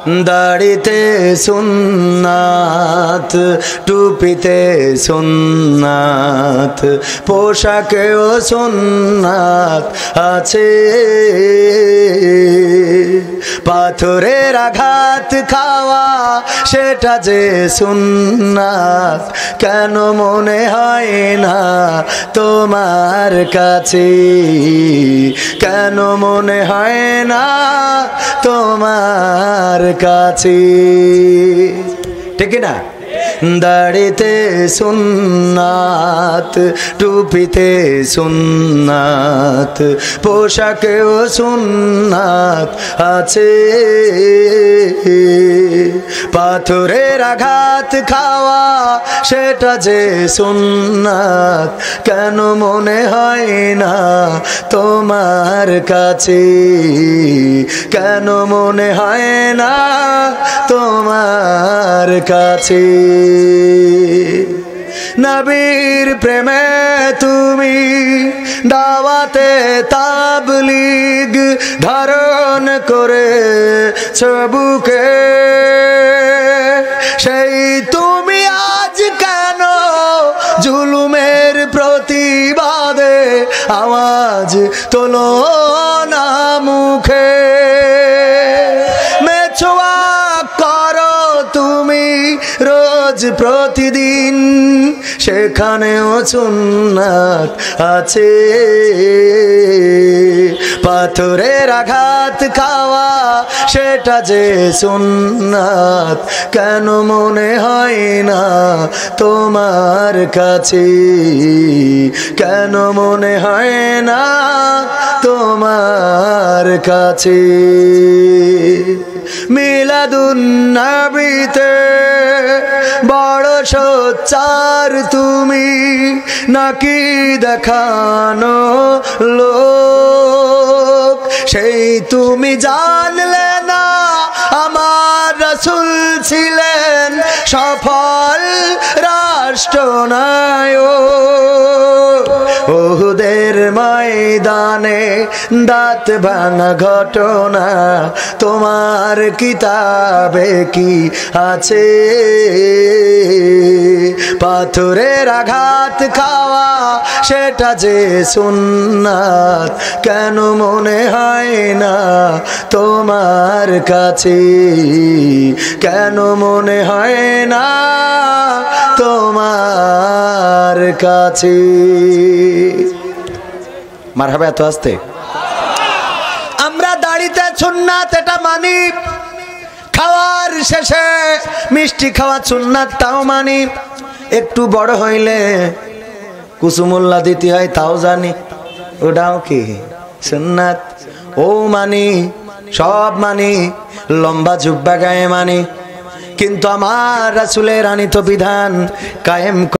দাড়িতে সুন্নাত, টুপিতে সুন্নাত, পোশাকেও সুন্নাত আছে। পাথরের আঘাত খাওয়া সেটা যে সুন্নাত, কেন মনে হয় না তোমার কাছে? কেন মনে হয় না তোমার কাছে? ঠিক না? দাড়িতে সুন্নাত, টুপিতে সুন্নাত, পোশাকেও সুন্নাত আছে। পাথরের আঘাত খাওয়া সেটা যে সুন্নাত, কেন মনে হয় না তোমার কাছে? কেন মনে হয় না তোমার কাছে? নবীর প্রেমে তুমি দাওয়াতে তাবলীগ ধারণ করে বুকে, সেই তুমি আজ কেন জুলুমের প্রতিবাদে আওয়াজ তোলো না মুখে? মেছোয়া করো তুমি রোজ প্রতিদিন, সেখানেও সুন্নাত আছে। পাথরের আঘাত খাওয়া সেটা যে সুন্নাত, কেন মনে হয় না তোমার কাছে? কেন মনে হয় না তোমার কাছে? মিলাদুন নবীতে বড় সোচ্চার তুমি, নাকি দেখানো লোক? সেই তুমি জানলে না আমার রাসূল ছিলেন সফল রাষ্ট্রনায়ক। উহুদের ময়দানে দাঁত ভাঙা ঘটনা তোমার কিতাবে কি আছে? পাথরের আঘাত খাওয়া সেটা যে সুন্নাত, কেন মনে হয় না তোমার কাছে? কেন মনে হয় না তোমার কাছে? মারহাবা, এত আসতে। আমরা দাড়িতে সুন্নাত এটা মানি, খাওয়ার শেষে মিষ্টি খাওয়া সুন্নাত তাও মানি, একটু বড় হইলে কুসুমুল্লা দিতে হয় তাও জানি, ওটাও কি সুন্নাত। ও মানি, সব মানি, লম্বা জুব্বা গায়ে মানি, কিন্তু আমার রাসূলের আনিত বিধান কায়েম